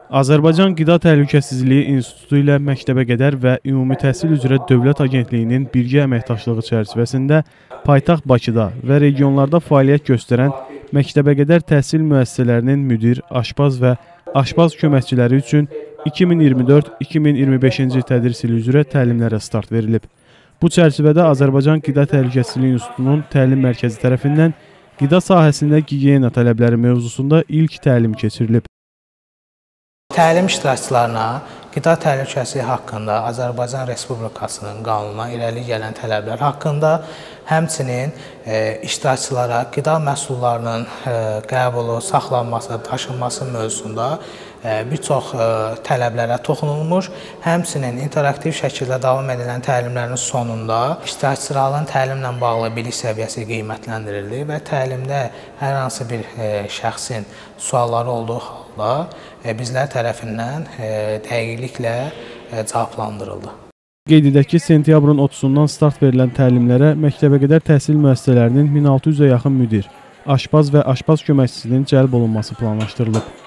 Azərbaycan Qida Təhlükəsizliyi İnstitutu ilə məktəbəqədər və ümumi təhsil üzrə Dövlət Agentliyinin birgə əməkdaşlığı çərçivəsində paytaxt Bakıda və regionlarda fəaliyyət göstərən məktəbəqədər təhsil müəssisələrinin müdir, aşpaz və aşpaz köməkçiləri üçün 2024-2025-ci tədris ili üzrə təlimlərə start verilib. Bu çərçivədə Azərbaycan Qida Təhlükəsizliyi İnstitutunun təlim mərkəzi tərəfindən qida sahəsində gigiyena tələbləri mövzusunda ilk təlim keçirilib. Təlim iştirakçılarına qida təhlükəsizliyi haqqında Azərbaycan Respublikasının qanununa irəli gələn tələblər haqqında, həmçinin iştirakçılara qida məhsullarının qəbulu, saxlanması, daşınması mövzusunda bir çox tələblərə toxunulmuş. Həmçinin interaktiv şəkildə davam edilən təlimlərin sonunda iştirakçıların təlimlə bağlı bilik səviyyəsi qiymətləndirilir və təlimdə hər hansı bir şəxsin sualları olduğu halda bizlər tərəfindən dəqiqliklə cavablandırıldı. Qeyd edək ki, sentyabrın 30-dan start verilən təlimlərə məktəbəqədər təhsil müəssisələrinin 1600-ə yaxın müdir, aşpaz və aşpaz köməkçisinin cəlb olunması planlaşdırılıb.